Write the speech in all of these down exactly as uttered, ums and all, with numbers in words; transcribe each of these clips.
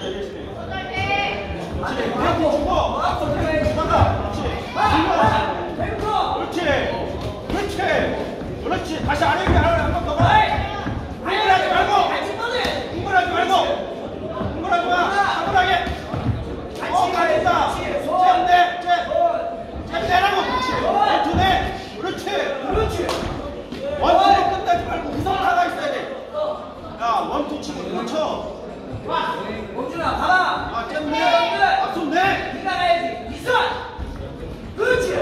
대신에. 그렇지. 템포 주고. 주다가. 그렇지. 그렇지. 그렇지. 그렇지. 다시 아래 위에 한 번 더 가. 흥분하지 말고. 흥분하지 말고. 흥분하지 마. 차분하게. 어, 가겠다. 잼내. 잼. 잼내라고. 그렇지. 원투 내. 그렇지. 그렇지. 원투로 끝나지 말고 우선 하나 있어야 돼. 야, 원투 치고 그렇죠. 원준아 가라. 아, 잼내. 앞손 내. 네가 가야지. 있어. 그렇지.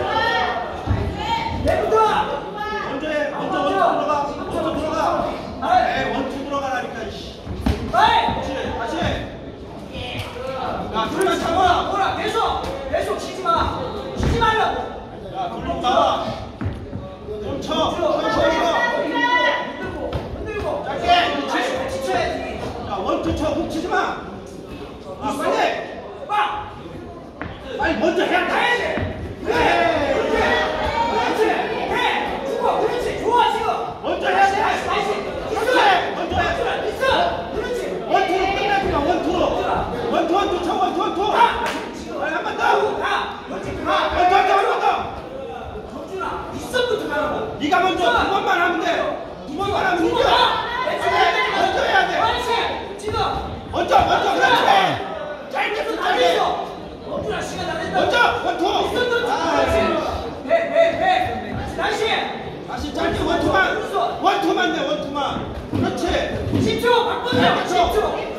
내부터. 먼저 해. 먼저 원투 들어가. 원투 들어가. 에이, 원투 들어가라니까. 그렇지. 다시 해. 야, 둘만 잡아. 뭐라 계속 계속 치지 마. 치지 말라고. 야, 돌리고 나와. 좀 쳐. 쳐, 쳐, 쳐. 흔들고 흔들고. 짧게. 그렇지. 같이 쳐야지. 야, 원투 쳐. 훅치지 마. 아, 빨리. 빡. 빨리 먼저 해야 돼. 해. 그렇지. 해. 죽어. 그렇지. 좋아 지금. 먼저 해야 돼. 다시 다시. 그렇지. 먼저 해. 있어. 그렇지. 원투로 끝나지 마. 원투로. 원투, 원투 쳐. 원투, 원투. 빨리 한 번 더. 가. 그렇지. 원투, 가. 원투, 한 번 더. 정준아. 있어부터 가라고. 네가 먼저 두 번만 하면 돼. 두 번만 하면 이겨. 먼저 해야 돼. 그렇지. 지금. 먼저, 먼저. 그렇지. 짧게 좀 짧게. 정준아 시간 다 된다. 먼저, 원투. 있었던 아, 그렇지. 해, 해, 해. 다시. 다시 짧게 원투만. 원투만 내, 원투만. 그렇지. 십 초 바꿔줘. 십 초.